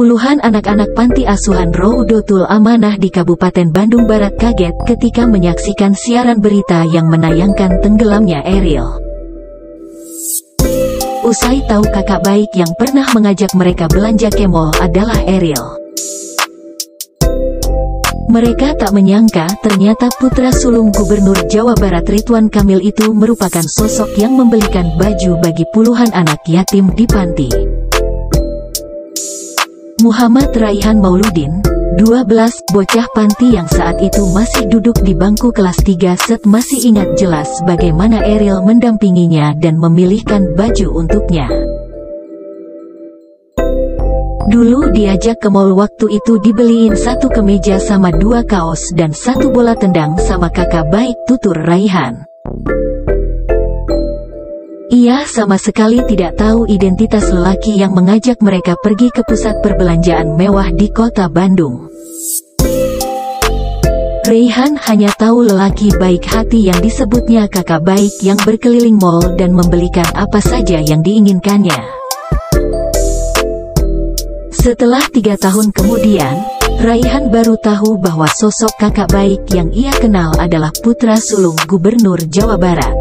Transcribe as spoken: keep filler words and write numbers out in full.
Puluhan anak-anak panti asuhan Roudotul Amanah di Kabupaten Bandung Barat kaget ketika menyaksikan siaran berita yang menayangkan tenggelamnya Ariel. Usai tahu kakak baik yang pernah mengajak mereka belanja ke mall adalah Ariel, mereka tak menyangka ternyata putra sulung Gubernur Jawa Barat Ridwan Kamil itu merupakan sosok yang membelikan baju bagi puluhan anak yatim di panti. Muhammad Raihan Mauludin, dua belas, bocah panti yang saat itu masih duduk di bangku kelas tiga set masih ingat jelas bagaimana Ariel mendampinginya dan memilihkan baju untuknya. Dulu diajak ke mall, waktu itu dibeliin satu kemeja sama dua kaos dan satu bola tendang sama kakak baik tutur Raihan. Ia sama sekali tidak tahu identitas lelaki yang mengajak mereka pergi ke pusat perbelanjaan mewah di kota Bandung. Raihan hanya tahu lelaki baik hati yang disebutnya kakak baik yang berkeliling mall dan membelikan apa saja yang diinginkannya. Setelah tiga tahun kemudian, Raihan baru tahu bahwa sosok kakak baik yang ia kenal adalah putra sulung Gubernur Jawa Barat.